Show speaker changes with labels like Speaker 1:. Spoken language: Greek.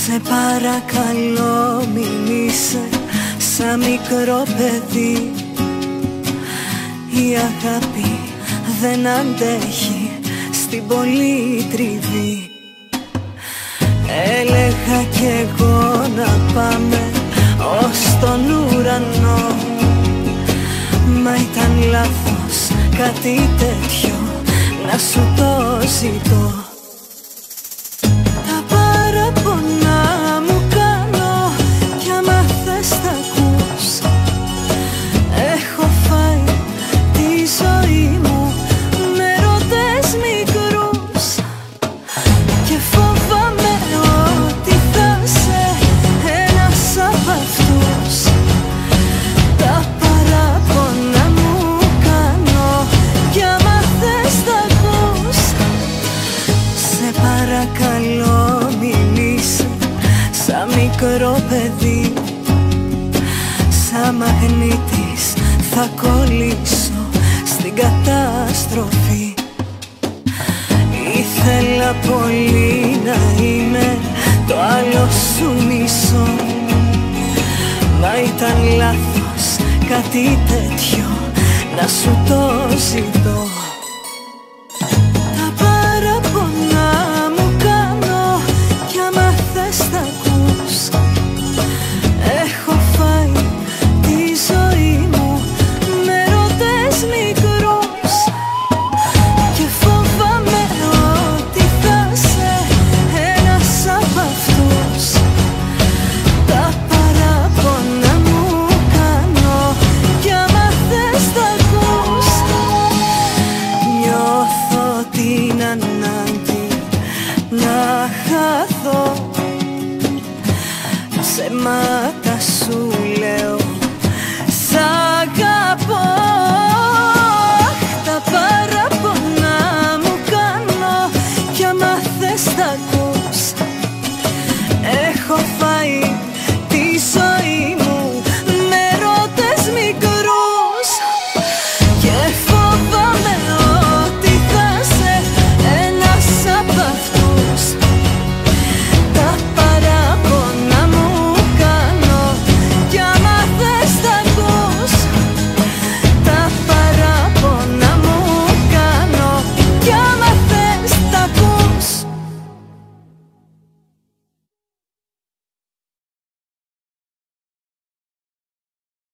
Speaker 1: Σε παρακαλώ μην είσαι σαν μικρό παιδί. Η αγάπη δεν αντέχει στην πολύ τριβή. Έλεγα κι εγώ να πάμε ως τον ουρανό, μα ήταν λάθος κάτι τέτοιο να σου το ζητώ. Τα παραπονά μου κάνω κι άμα θες τ'ακούς. Έχω φάει τη ζωή μου με ρωτές μικρούς και φοβάμαι ότι θα σε ένας απ' αυτούς. Τα παράπονα μου κάνω κι άμα θες τ'ακούς. Σε παρακαλώ μην είσαι σαν μικρό παιδί. Σαν μαγνήτης θα κολλήσω στην καταστροφή. Ήθελα πολύ να είμαι το άλλο σου μισό, μα ήταν λάθος κάτι τέτοιο να σου το ζητώ. Τα παραπονά μου κάνω κι άμα θες τ'ακούς. Έχω φάει τη ζωή μου με ρωτές μικρούς και φοβάμαι ότι θα σε ένας απ' αυτούς. Τα παράπονα μου κάνω κι άμα θες τ'ακούς. Νιώθω την ανάγκη να χαθώ σε